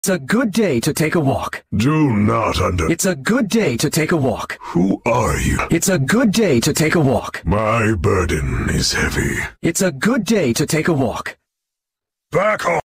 It's a good day to take a walk. Do not under... It's a good day to take a walk. Who are you? It's a good day to take a walk. My burden is heavy. It's a good day to take a walk. Back off!